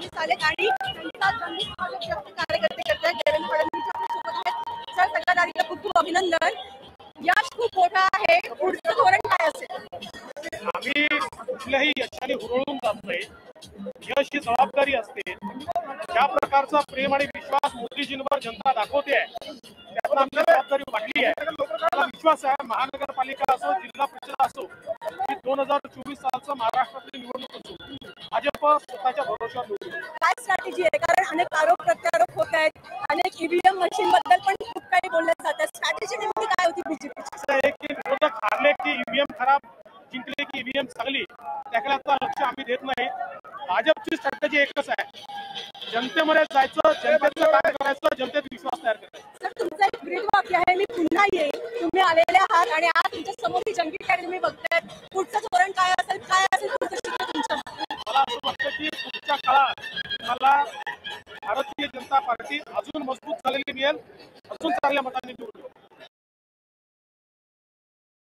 फडणवीस आलेत आणि त्यांचा जंगी कार्यकर्ते करत आहेत. देवेंद्र फडणवीस आपल्यासोबत आहेत. सर सगळ्यात आधी खूप खूप अभिनंदन. यश खूप मोठा आहे. पुढचं धोरण काय असेल? आम्ही कुठल्याही यशाने हुरळून जात नाही. यश ही जबाबदारी असते. ज्या प्रकारचा प्रेम आणि विश्वास मोदीजींवर जनता दाखवते आहे त्यातून आमची जबाबदारी वाढली आहे. मला विश्वास आहे महानगरपालिका असो जिल्हा परिषद असो की 2024 सालचं महाराष्ट्रातली निवडणूक असो भाजप स्वतःच्या भरोश्यावर निवडून काय स्ट्रॅटेजी आहे? कारण अनेक आरोप प्रत्यारोप होत आहेत. अनेक ईव्हीएम मशीन बद्दल पण खूप काही बोललं जातं. स्ट्रॅटेजी नेमकी काय होती बीजेपीची? असं आहे की विरोधक हारले की ईव्हीएम खराब, जिंकले की ईव्हीएम चांगली, त्याकडे लक्ष आम्ही देत नाही. भाजपची स्ट्रॅटेजी एकच आहे, जनतेमध्ये जायचं, जनतेचं काम करायचं, जनतेत विश्वास तयार करायचा. सर तुमचं एक ब्रीद वाक्य आहे, मी पुन्हा येईल. तुम्ही आलेले आहात आणि आज तुमच्या समोर ही जंगी लढाई तुम्ही बघताय. पुढचं धोरण काय असेल पुढचं चित्र तुमच्या? मला असं वाटतं की पुढच्या काळात मला भारतीय जनता पार्टी अजून मजबूत झालेली मिळेल, अजून चांगल्या मतांनी निवडून